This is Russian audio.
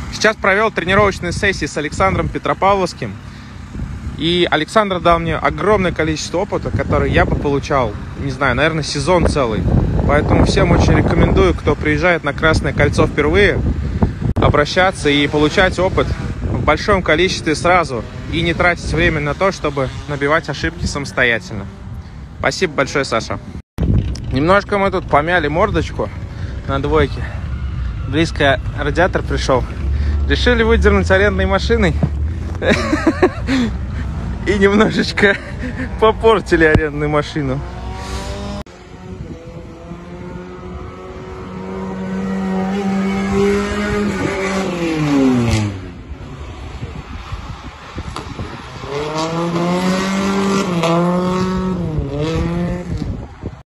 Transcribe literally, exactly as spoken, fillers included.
Сейчас провел тренировочные сессии с Александром Петропавловским. И Александр дал мне огромное количество опыта, который я бы получал, не знаю, наверное, сезон целый. Поэтому всем очень рекомендую, кто приезжает на Красное Кольцо впервые, обращаться и получать опыт в большом количестве сразу. И не тратить время на то, чтобы набивать ошибки самостоятельно. Спасибо большое, Саша. Немножко мы тут помяли мордочку на двойке. Близко радиатор пришел. Решили выдернуть арендной машиной. И немножечко попортили арендную машину.